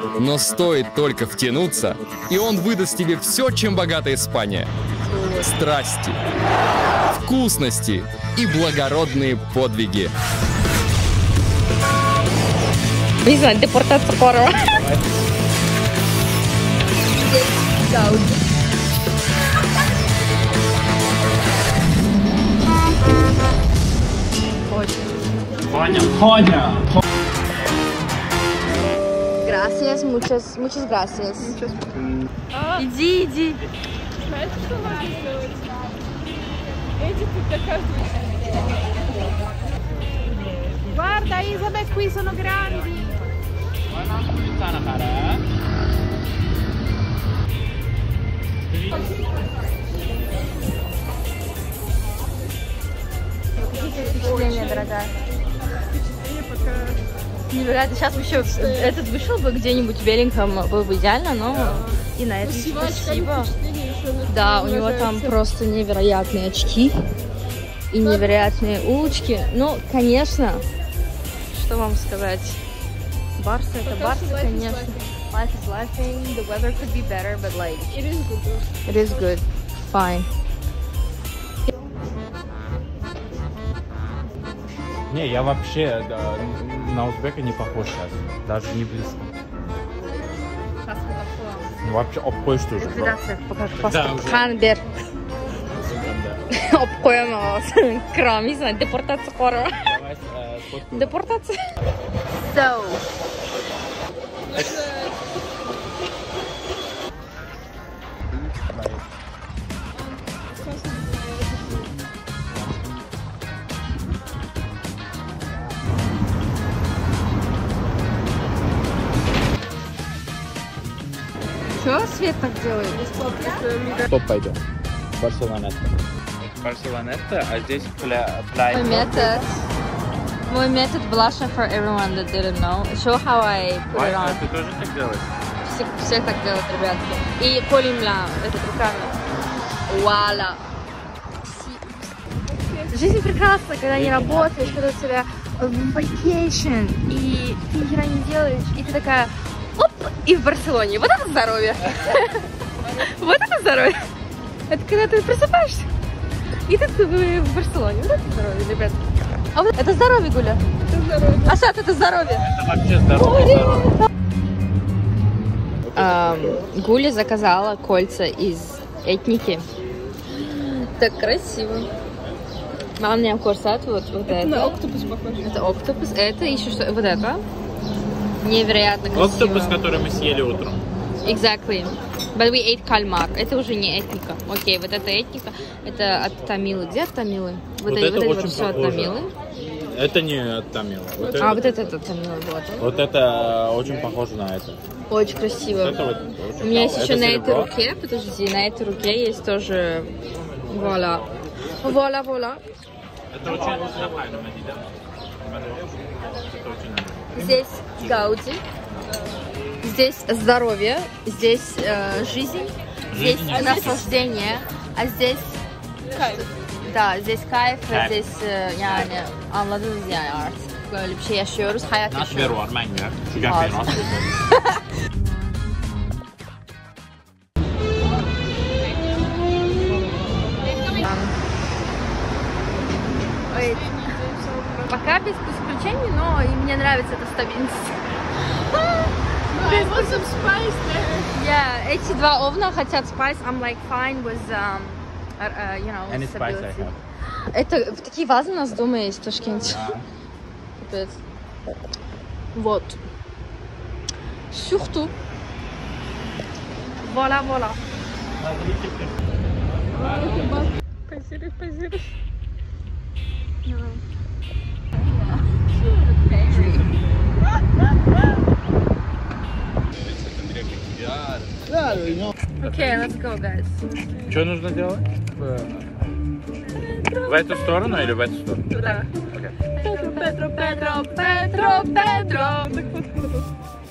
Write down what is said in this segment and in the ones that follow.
Но стоит только втянуться, и он выдаст тебе все, чем богата Испания. Страсти, вкусности и благородные подвиги. Не знаю, депортация скоро. Gracias, muchas gracias. Иди, иди. Знаете, что нужно сделать? Эти тут для каждого. Guarda Isabel, qui sono grandi. Впечатление, дорогая. Невероятно. Сейчас еще этот вышел бы где-нибудь в беленьком, было бы идеально, но и на это спасибо. Да, у него там просто невероятные очки и невероятные улочки. Ну, конечно, что вам сказать? Барса это Барса, конечно. Life is laughing. The weather could be better, but like It is good. it is good. Fine. Не, я вообще на узбека не похож сейчас. Даже не близко. Сейчас мы Ну, вообще, обкой что же. ликвидация, покажу Да, паспорт. уже. Ханбер. Обкоем крам, не знаю, депортация скоро. Депортация. So. Что Свет так делает? Стоп, пойдем. Барселонетта. Барселонетта, а здесь Мой метод blusher for everyone that didn't know. Show how I put it on. Ты тоже так делаешь? Все так делают, ребятки. И полимля, это руками. Вуаля. Жизнь прекрасна, когда не работаешь, когда у тебя vacation, и ты ни хера не делаешь, и ты такая, оп, и в Барселоне. Вот это здоровье. Вот это здоровье. Это когда ты просыпаешься, и ты в Барселоне. Вот это здоровье, ребят. А вот это здоровье, Гуля. Это здоровье. Асад, это здоровье. Это вообще здорово. Гуля заказала кольца из этники. Так красиво. А у меня корсет вот это. На октопус похож. Это октопус. Это еще что? Вот это. Невероятно красиво. Октопус, который мы съели утром. Exactly. But we ate кальмар. Это уже не этника. Окей, вот это этника. Это от Тамилы. Где от Тамилы? Вот это вот очень все от похоже. Тамилы. Это не от Тамила. Вот Вот это от Тамилы. Вот это очень похоже на это. Очень красиво. Вот это вот очень У меня есть классно. еще Это на серебро. этой руке. Подожди, на этой руке есть тоже. Вуаля. Вуаля, вуаля. Это очень нормально, да? Это очень нормально. Здесь Гауди, здесь здоровье, здесь жизнь, здесь наслаждение, а здесь Кайф. да, здесь kayf ve Kayf. здесь yani anladınız yani artık böyle bir şey yaşıyoruz, hayat Nasıl bir yaşıyoruz. var mango? Şu Var. nasıl? Ой, пока без исключений, но и мне нравится эта стабильность. I want some spice there. Yeah, эти два овна хотят spice. I'm like fine with you know, Any spice I stability. have. Это такие вазы у нас дома есть в Ташкенте. Капец. Вот. Surtout. Voilà, voilà. Позируй, позируй. Okay, let's go, guys. Что нужно делать? В эту сторону или в эту сторону? Да. Петро, Петро, Петро, Петро, Петро. Так вот.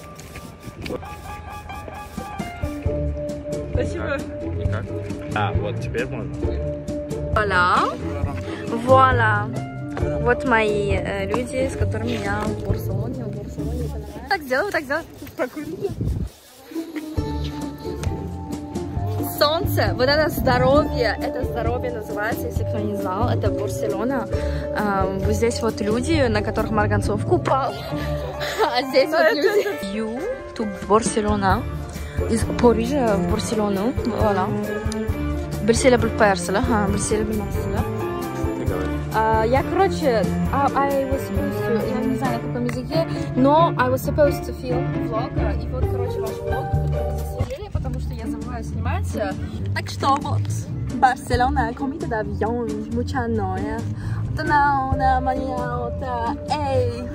Спасибо. Никак. А, вот теперь можно. Voilà. Voilà. Вот мои люди, с которыми я в Барселоне. Так сделаю, так сделаю. Солнце, вот это здоровье называется, если кто не знал, это Барселона. Вот здесь вот люди, на которых Марганцов купал, а здесь вот люди. You to Барселона, из Парижа в Барселону, voilà. Брюсселя был Персела, Брюсселя был Марселя. Я, короче, I was supposed to, я не знаю на каком языке, но I was supposed to film vlog, и вот, короче, ваш влог, засвежили, потому что я забыла снимать. Так что вот, Барселона, comida de avión, mucha noia, una mañana otra, ey,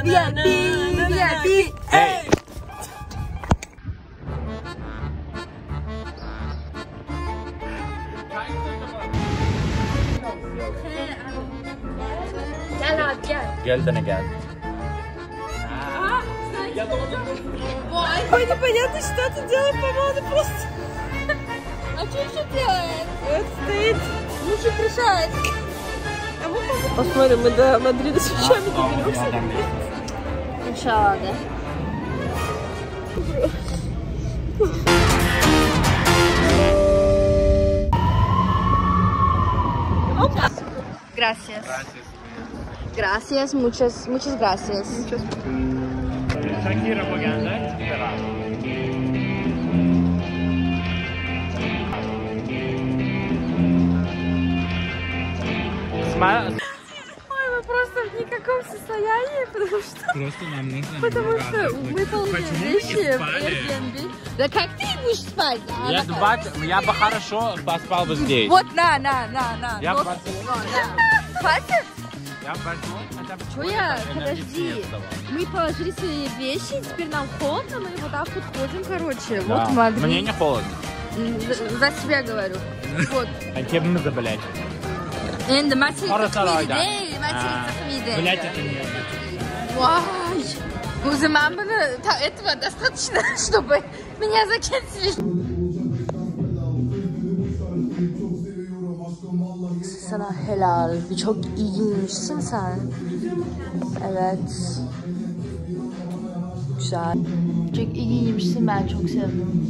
VIP, ey. Гель-то не гель. Ой, непонятно, что ты делаешь, по-моему, просто... А что еще делает? Вот стоит, лучше решает. А мы посмотрим, мы до Мадрида с вещами доберемся. Иншалла, да. Gracias. Gracias, muchas gracias. Shakira bu geldi. Ой, мы просто в никаком состоянии, потому что выполнили вещи в Airbnb. Да как ты будешь спать? Я бы хорошо поспал бы здесь. Вот, на. Я в Хватит? Я в Барселоне хотя бы... Что я? Подожди. Мы положили свои вещи, теперь нам холодно, мы вот так вот ходим, короче. Да. Вот Мадрид. Мне не холодно. За себя говорю. Вот. А кем-то, блядь. Енді мәселе Арасарайда. Блять, это не... Вай. Узыман bunu этого достаточно, чтобы меня закинуть. Sana helal. Çok iyi giyinmişsin sen. Evet. Güzel. Çok iyi giyinmişsin, ben çok sevdim.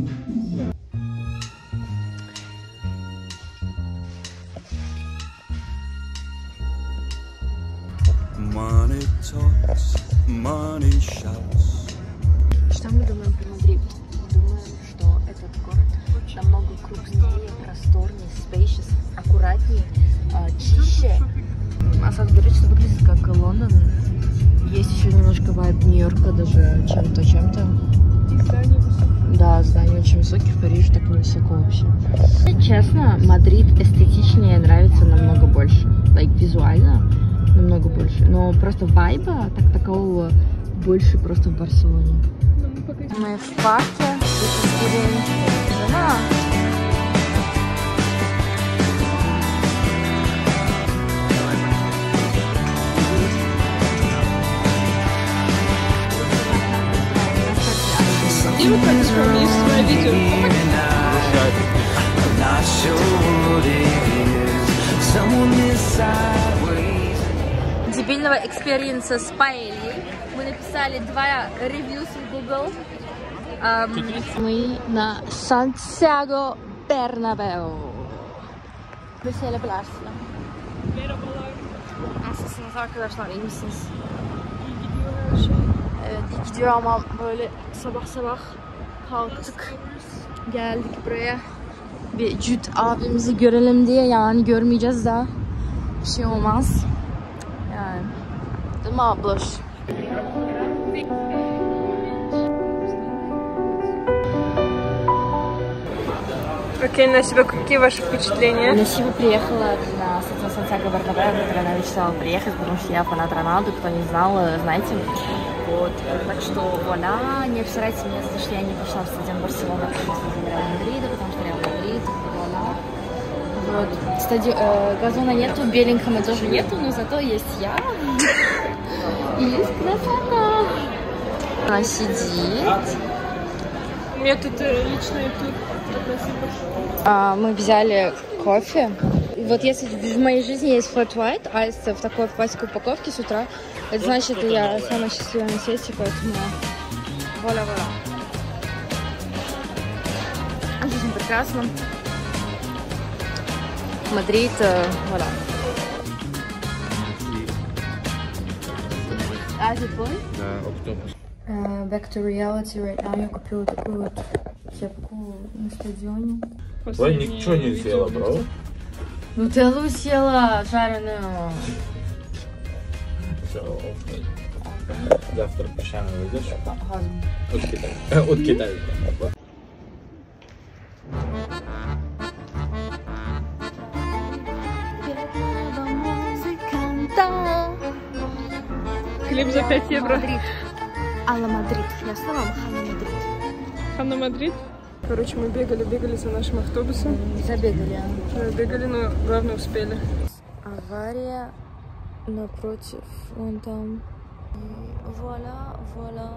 Money talks, money shouts. Что мы думаем про Мадрид? Думаем, что этот город намного крупнее, просторнее, spacious, аккуратнее, чище. Асад говорит, что выглядит как Лондон. Есть еще немножко вайб Нью-Йорка, даже чем-то. И здания высокие. Да, здания очень высокие, в Париже так невысоко вообще. Честно, Мадрид эстетичнее нравится намного больше. Визуально намного больше. Но просто вайба такого больше просто в Барселоне. Мы в парке. Жена. И вот так исполнишь свое видео. Дебильного экспириенса с паэльей. Мы написали 2 ревью в Google. Мы на Сантьяго Бернабеу. Brüssel'e Blars'la. Merhabalar. Nasılsınız arkadaşlar? İyi misiniz? İyi gidiyor her şey. Evet, iyi gidiyor ama böyle sabah kalktık. Geldik buraya. Bir Cüt abimizi görelim diye, yani görmeyeceğiz daha. Bir şey olmaz. Yani. Değil mi abloş? Окей, Насиба, какие ваши впечатления? Насиба приехала на Сантьяго Бернабеу, которая она мечтала приехать, потому что я фанат Роналду, кто не знал, знаете. Вот, так что, вуаля, не обсирайте меня за то, что я не пошла в стадион Барселона, потому что я Реал Мадрида, потому что Реал Мадрид, вуаля. Вот, газона нету, Беллингхэма тоже нету, но зато есть я. И есть красота. Она сидит. У меня тут личный тур. Мы взяли кофе. И вот если в моей жизни есть flat white, а если в такой пластиковой упаковке с утра, это значит, что я самая счастливая на свете, поэтому Воля. Жизнь прекрасна. Мадрид, воля. А, это твой? Да, автобус. Back to reality right now. Я купила такую вот кепку на стадионе. Ой, ничего не сделала, бро. Нутеллу съела жареную. Все, завтра песчаный выйдешь? Газом. От Китая. Хлеб за 5 евро. Алла Мадрид. Я сказала вам Ханна Мадрид. Ханна Мадрид. Короче, мы бегали за нашим автобусом. Забегали. Бегали, но главное успели. Авария напротив. Вон там. И вуаля.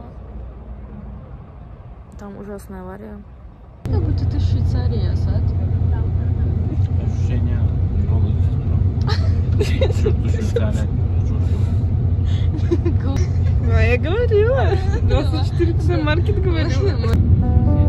Там ужасная авария. Как будто ты в Швейцарии, Асад. Ощущение новое здесь, бро. Швейцария. Ну, а я говорила. 24 часа маркет говорила.